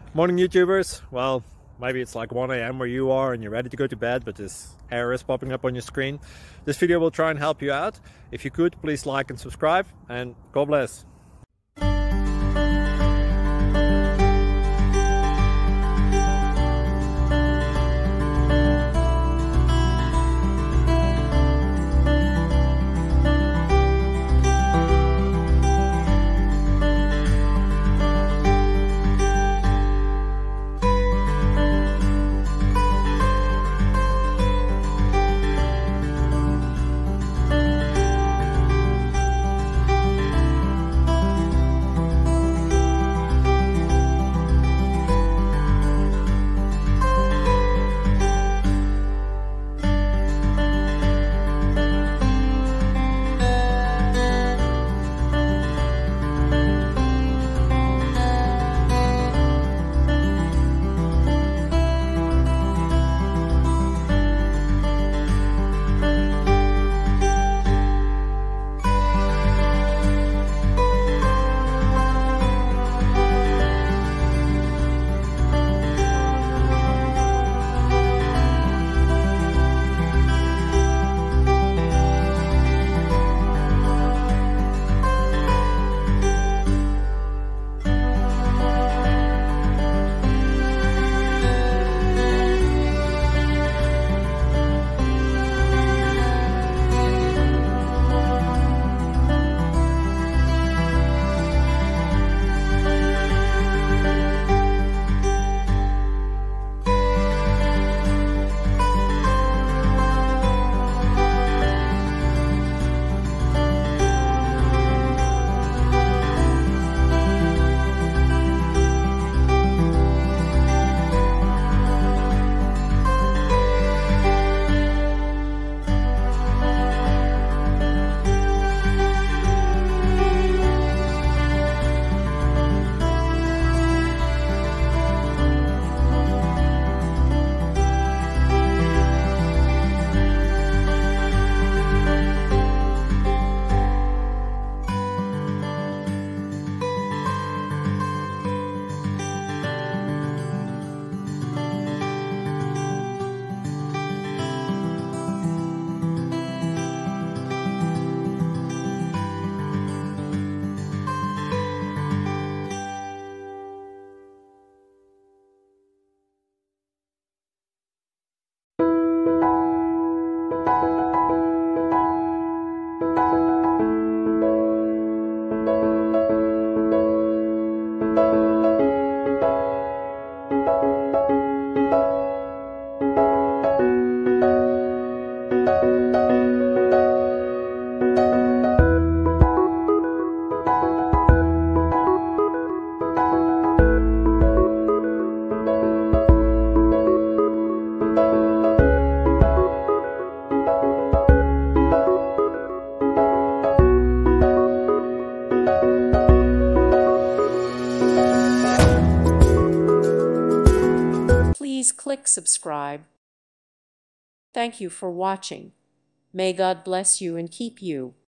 Morning YouTubers. Well, maybe it's like 1 a.m. where you are and you're ready to go to bed, but this error is popping up on your screen. This video will try and help you out. If you could, please like and subscribe, and God bless. Please click subscribe. Thank you for watching. May God bless you and keep you.